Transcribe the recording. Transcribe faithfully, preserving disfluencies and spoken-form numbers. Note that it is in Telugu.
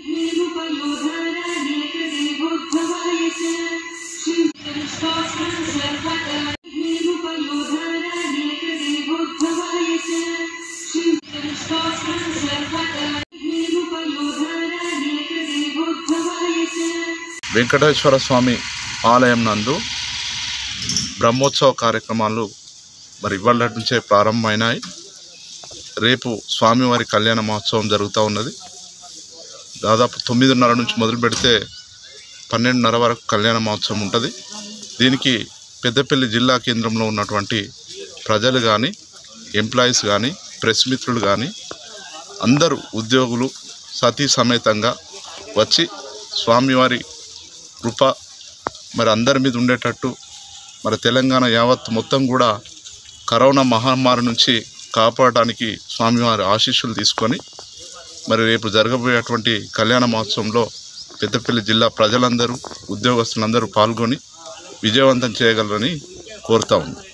వెంకటేశ్వర స్వామి ఆలయం నందు బ్రహ్మోత్సవ కార్యక్రమాలు మరి ఇవాళ నుంచే ప్రారంభమైనాయి. రేపు స్వామివారి కళ్యాణ మహోత్సవం జరుగుతూ ఉన్నది. దాదాపు తొమ్మిదిన్నర నుంచి మొదలు పెడితే పన్నెండున్నర వరకు కళ్యాణ మహోత్సవం ఉంటుంది. దీనికి పెద్దపల్లి జిల్లా కేంద్రంలో ఉన్నటువంటి ప్రజలు కానీ, ఎంప్లాయీస్ కానీ, ప్రెస్ మిత్రులు కానీ అందరూ ఉద్యోగులు సతీ సమేతంగా వచ్చి స్వామివారి కృప మరి అందరి మీద ఉండేటట్టు, మరి తెలంగాణ యావత్ మొత్తం కూడా కరోనా మహమ్మారి నుంచి కాపాడడానికి స్వామివారి ఆశీస్సులు తీసుకొని మరి రేపు జరగబోయేటువంటి కళ్యాణ మహోత్సవంలో పెద్దపల్లి జిల్లా ప్రజలందరూ, ఉద్యోగస్తులందరూ పాల్గొని విజయవంతం చేయగలరని కోరుతా ఉన్నాం.